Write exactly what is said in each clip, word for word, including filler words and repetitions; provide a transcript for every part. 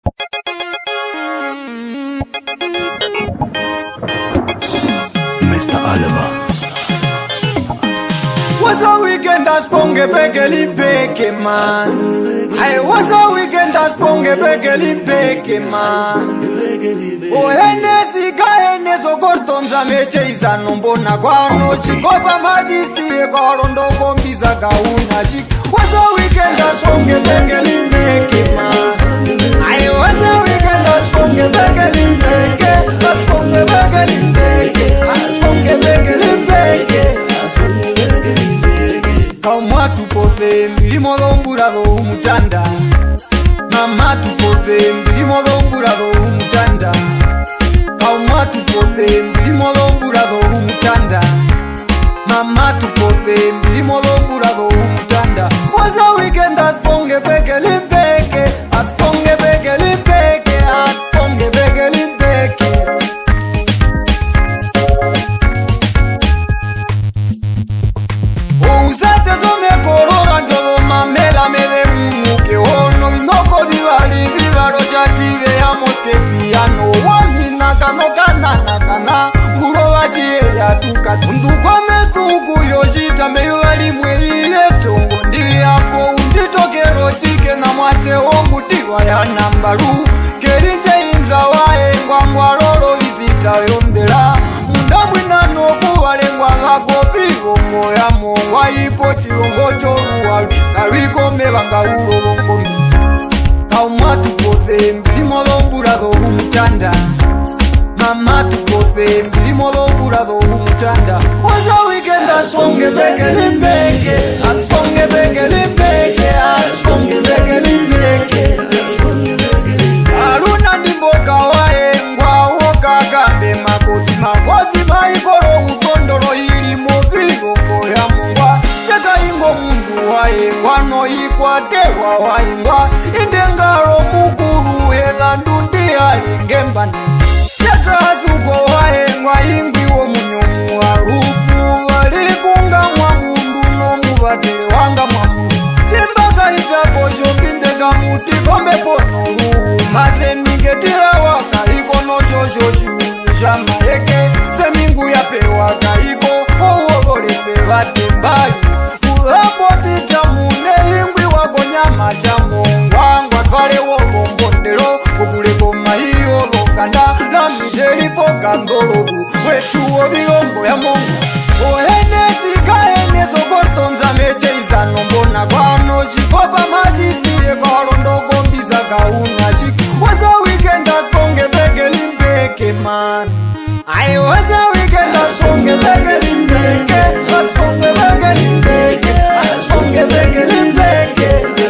Mister Oliver. What's a weekend that's ponge begeli peke man. Hey, what's a weekend that's ponge begeli peke man. O henesi ka heneso kortonza meche isa nombona kwano chikopa majisti e korondo kombisa kauna chik. What's a weekend that's ponge begeli peke man. Hey, what's a weekend that's ponge begeli peke. That's ponge begeli peke. That's ponge begeli peke. Kaumwa tupote milimo lombulado umutanda. Mama tupote milimo lombulado umutanda. Kaumwa tupote milimo lombulado umutanda. Mama tupote milimo lombulado umutanda. Waza weekend asponge peke limpeke. Asponge peke limpeke. Asponge peke limpeke. Usate some korora njolo mamela mele muke ono noko vivali vivaro chative ya moske piano wami nakano kana nakana ngulo washiye ya duka tundu kwa metuku yoshita meyuwali mweli yetongo ndivi hapo unditokero chike na mwate ongu diwa ya nambaru kerinje inza wae ngwangwa roro visita yondela mundamwina noku walengwa ngako pivo moya mongwa ipo chilongo choruwalu kaliko mebanga ulo longomi kaumwa tupote mbilimo lombulado umutanda mama tupote mbilimo lombulado umutanda waza weekend asponge beke limpeke asponge beke limpeke asponge beke limpeke aluna ndimboka wae ngwa woka kambe makozi makozi maikoro ufondolo ili movigo moya mungwa cheka ingo mundu wae ngwano ikwatewa waingwa indengaro mukuru hela ndundi alingembani cheka azuko wae ngwa ingwi wo munyomu warufu walikunga mwa mundu no mubatele wanga mwa mundu timbaka itako shopindeka muti kombe pono ruu mase ningetira waka ikono shosho shimungu shama eke semingu ya pewa kaiko owogolepe vatembayi kulambo pita mune ingwi wagonyama chamo ngwangwa twale wogombondelo kukuleko mahiyo lokanda na mitelipo kandolovu wetuwo bilongo ya mongo ohenesi kaheneso kortonza meche izanombona kwano chikopa majistie korondo kombisa kauna chik waza weekend asponge beke limpeke man I was a weekend asponge beke limpeke asponge beke limpeke asponge beke limpeke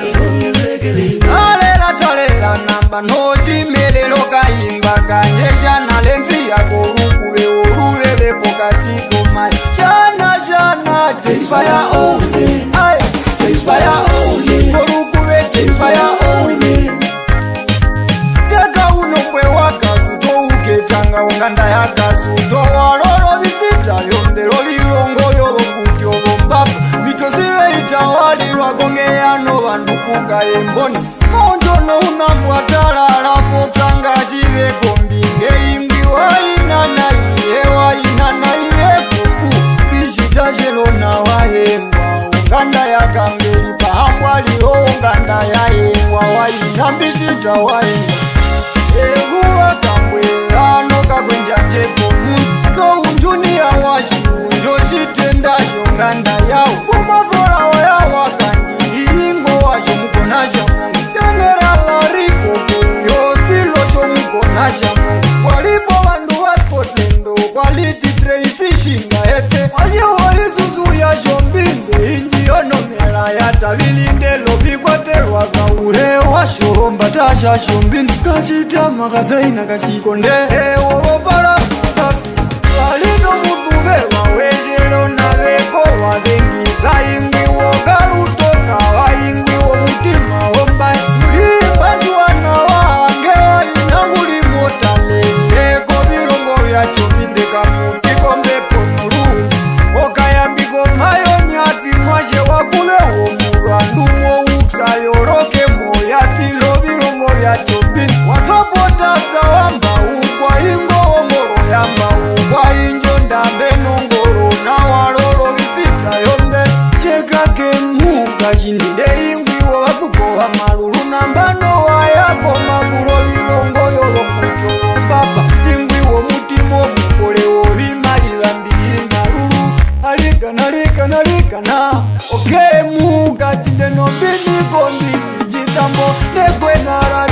alela talela namba nochi melelo kaimba kanjesha na lenzi yako rukuwe uruwe lepo katiko mai shana shana chase fire only ay chase fire only urukuwe chase fire only cheka unombwe wakazuto uketanga unganda yakazuto walolo visita yondelo lilongo yolokuti olombapu mitosiwe itawali lwagongeyano wandukuga emboni monjono unambwatala alafo tanga chive kombinge imbi wainana iye wainana iye kuku pishitashelona wahengwa unganda yakangeli pahambwaliho unganda yahengwa waina mbishita wahengwa eguwa kambwelano kakwenja jepo mundu no unjuni ya washi unjoshitendasho nganda yao kumavola waya wakanji ingo washo mukonasha mungu generala rikoko yostilo sho mukonasha mungu walipo wandu wa Scotland quality tracy shinga ete wajiho isuzu ya shombinde injiono mela ya tavilinde lobikwaterwa kaule washomba tasha shombinde kashita makazaina kashikonde ewo wopala makafi walino mutube wawejelo na weko wadengi zaingwi wogalutoka waingwi wo mutima ombai mulibantu wana wahange wainanguli motale eko bilongo vya chominde kamutiko mbepo mulu okayambiko mayo nyati mwashe wakule wo murandu mo uksa yoroke moya stilo bilongo vya chominde gwe nalali